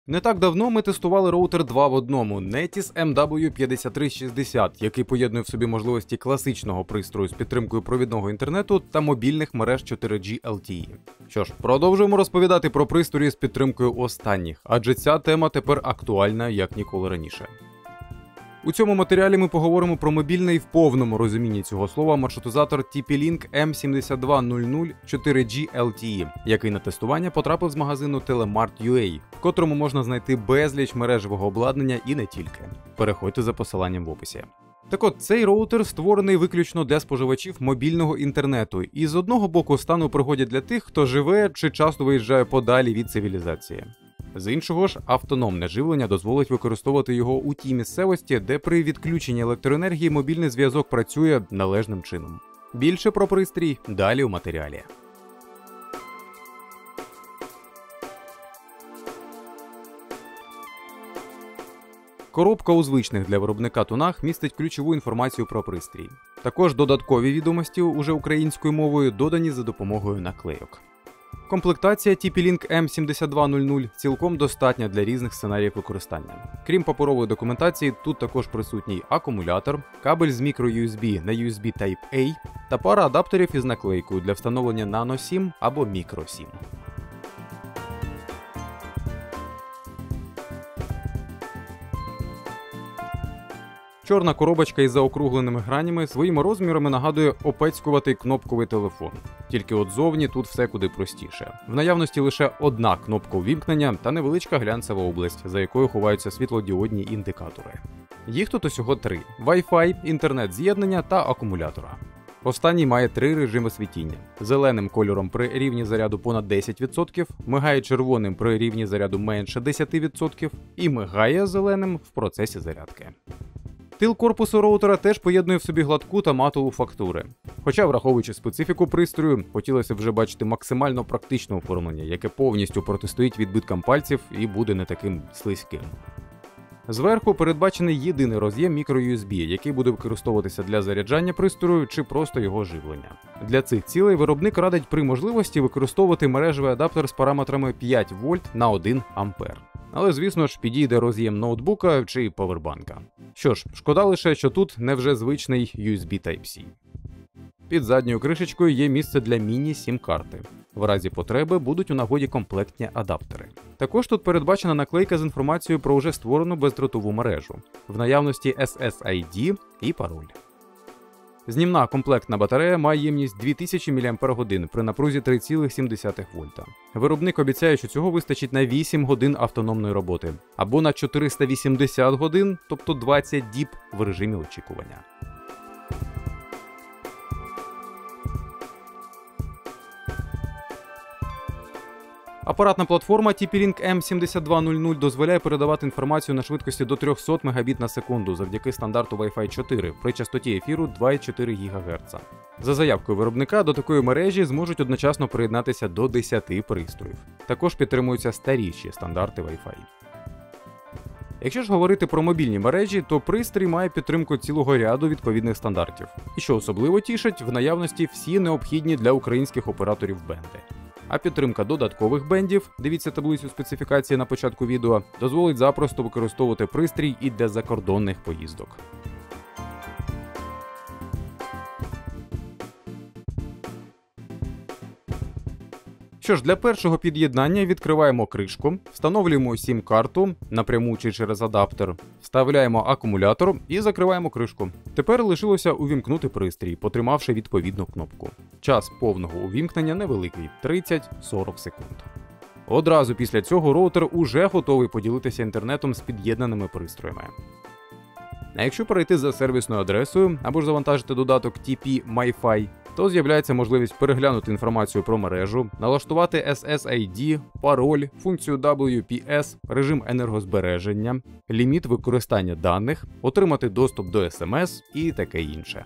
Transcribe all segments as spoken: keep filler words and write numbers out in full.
Не так давно ми тестували роутер два в одному Netis ем дабл ю п'ятдесят три шістдесят, який поєднує в собі можливості класичного пристрою з підтримкою провідного інтернету та мобільних мереж чотири джі ел ті і. Що ж, продовжуємо розповідати про пристрої з підтримкою останніх, адже ця тема тепер актуальна як ніколи раніше. У цьому матеріалі ми поговоримо про мобільний в повному розумінні цього слова маршрутизатор ті пі-Link ем сім два нуль нуль чотири джі ел ті і, який на тестування потрапив з магазину Telemart точка ю а, в котрому можна знайти безліч мережевого обладнання і не тільки. Переходьте за посиланням в описі. Так от, цей роутер створений виключно для споживачів мобільного інтернету і з одного боку стане у пригоді для тих, хто живе чи часто виїжджає подалі від цивілізації. З іншого ж, автономне живлення дозволить використовувати його у тій місцевості, де при відключенні електроенергії мобільний зв'язок працює належним чином. Більше про пристрій далі у матеріалі. Коробка у звичних для виробника тонах містить ключову інформацію про пристрій. Також додаткові відомості уже українською мовою додані за допомогою наклейок. Комплектація ті пі-Link ем сім два нуль нуль цілком достатня для різних сценаріїв використання. Крім паперової документації, тут також присутній акумулятор, кабель з мікро-ю ес бі на ю ес бі Type-A та пара адаптерів із наклейкою для встановлення Nano сім або Micro сім. Чорна коробочка із заокругленими гранями своїми розмірами нагадує опецькуватий кнопковий телефон. Тільки от зовні тут все куди простіше. В наявності лише одна кнопка увімкнення та невеличка глянцева область, за якою ховаються світлодіодні індикатори. Їх тут усього три – Wi-Fi, інтернет-з'єднання та акумулятора. Останній має три режими світіння. Зеленим кольором при рівні заряду понад десять відсотків, мигає червоним при рівні заряду менше десять відсотків і мигає зеленим в процесі зарядки. Тил корпусу роутера теж поєднує в собі гладку та матову фактури. Хоча, враховуючи специфіку пристрою, хотілося б вже бачити максимально практичне оформлення, яке повністю протистоїть відбиткам пальців і буде не таким слизьким. Зверху передбачений єдиний роз'єм мікро-ю ес бі, який буде використовуватися для заряджання пристрою чи просто його живлення. Для цих цілей виробник радить при можливості використовувати мережевий адаптер з параметрами п'ять вольт на один ампер. Але, звісно ж, підійде роз'єм ноутбука чи павербанка. Що ж, шкода лише, що тут не вже звичний ю ес бі Type-C. Під задньою кришечкою є місце для міні-сім-карти. В разі потреби будуть у нагоді комплектні адаптери. Також тут передбачена наклейка з інформацією про вже створену бездротову мережу. В наявності ес ес ай ді і пароль. Знімна комплектна батарея має ємність дві тисячі мАч при напрузі три цілих сім десятих вольта. Виробник обіцяє, що цього вистачить на вісім годин автономної роботи, або на чотириста вісімдесят годин, тобто двадцять діб в режимі очікування. Апаратна платформа ті пі-Link ем сім два нуль нуль дозволяє передавати інформацію на швидкості до триста мегабіт на секунду завдяки стандарту Wi-Fi чотири при частоті ефіру два цілих чотири гігагерца. За заявкою виробника, до такої мережі зможуть одночасно приєднатися до десяти пристроїв. Також підтримуються старіші стандарти Wi-Fi. Якщо ж говорити про мобільні мережі, то пристрій має підтримку цілого ряду відповідних стандартів. І що особливо тішить, в наявності всі необхідні для українських операторів бенди. А підтримка додаткових бендів, дивіться таблицю специфікації на початку відео, дозволить запросто використовувати пристрій і для закордонних поїздок. Що ж, для першого під'єднання відкриваємо кришку, встановлюємо сім-карту напряму чи через адаптер, вставляємо акумулятор і закриваємо кришку. Тепер лишилося увімкнути пристрій, потримавши відповідну кнопку. Час повного увімкнення невеликий – тридцять-сорок секунд. Одразу після цього роутер уже готовий поділитися інтернетом з під'єднаними пристроями. А якщо перейти за сервісною адресою або ж завантажити додаток ті пі MyFi, то з'являється можливість переглянути інформацію про мережу, налаштувати ес ес ай ді, пароль, функцію дабл ю пі ес, режим енергозбереження, ліміт використання даних, отримати доступ до ес ем ес і таке інше.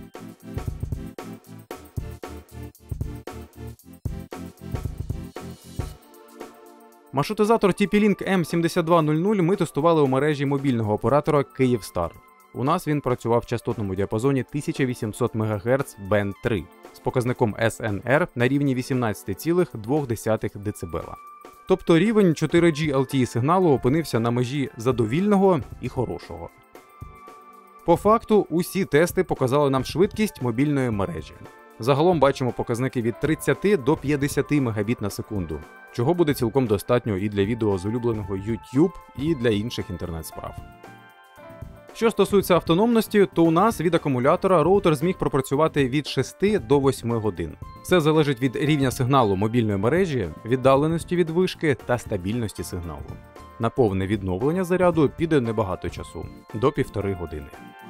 Маршрутизатор ті пі-Link ем сім два нуль нуль ми тестували у мережі мобільного оператора Kyivstar. У нас він працював в частотному діапазоні тисяча вісімсот мегагерц бенд три з показником ес ен ер на рівні вісімнадцять цілих дві десятих дБ. Тобто рівень чотири джі ел ті і сигналу опинився на межі задовільного і хорошого. По факту, усі тести показали нам швидкість мобільної мережі. Загалом бачимо показники від тридцяти до п'ятдесяти мегабіт на секунду, чого буде цілком достатньо і для відео з улюбленого YouTube, і для інших інтернет-справ. Що стосується автономності, то у нас від акумулятора роутер зміг пропрацювати від шести до восьми годин. Все залежить від рівня сигналу мобільної мережі, віддаленості від вишки та стабільності сигналу. На повне відновлення заряду піде небагато часу – до півтори години.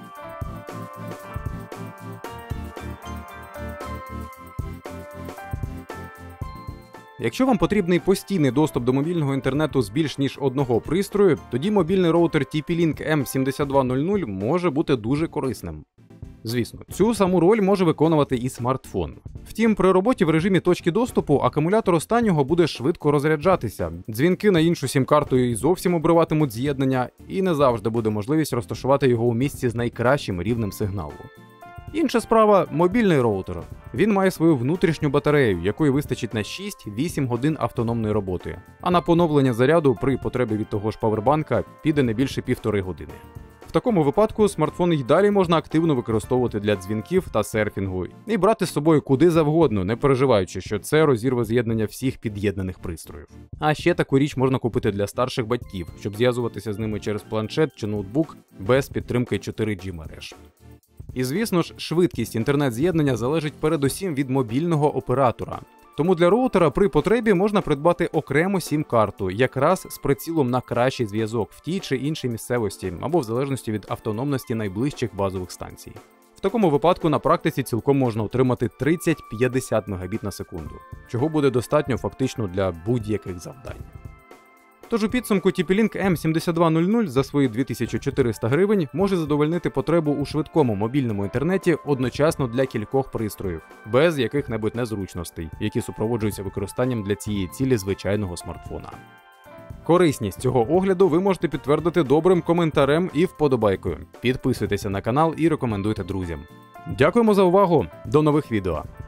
Якщо вам потрібний постійний доступ до мобільного інтернету з більш ніж одного пристрою, тоді мобільний роутер ті пі-Link ем сімдесят два нуль нуль може бути дуже корисним. Звісно, цю саму роль може виконувати і смартфон. Втім, при роботі в режимі точки доступу акумулятор останнього буде швидко розряджатися, дзвінки на іншу сім-карту і зовсім обриватимуть з'єднання, і не завжди буде можливість розташувати його у місці з найкращим рівнем сигналу. Інша справа – мобільний роутер. Він має свою внутрішню батарею, якої вистачить на шість-вісім годин автономної роботи, а на поновлення заряду при потребі від того ж павербанка піде не більше півтори години. В такому випадку смартфон й далі можна активно використовувати для дзвінків та серфінгу і брати з собою куди завгодно, не переживаючи, що це розірве з'єднання всіх під'єднаних пристроїв. А ще таку річ можна купити для старших батьків, щоб зв'язуватися з ними через планшет чи ноутбук без підтримки чотири джі мереж. І звісно ж, швидкість інтернет-з'єднання залежить передусім від мобільного оператора. Тому для роутера при потребі можна придбати окрему сім-карту, якраз з прицілом на кращий зв'язок в тій чи іншій місцевості, або в залежності від автономності найближчих базових станцій. В такому випадку на практиці цілком можна отримати тридцять-п'ятдесят мегабіт на секунду, чого буде достатньо фактично для будь-яких завдань. Тож у підсумку ті пі-Link ем сімдесят два нуль нуль за свої дві тисячі чотириста гривень може задовольнити потребу у швидкому мобільному інтернеті одночасно для кількох пристроїв, без яких-небудь незручностей, які супроводжуються використанням для цієї цілі звичайного смартфона. Корисність цього огляду ви можете підтвердити добрим коментарем і вподобайкою. Підписуйтеся на канал і рекомендуйте друзям. Дякуємо за увагу, до нових відео!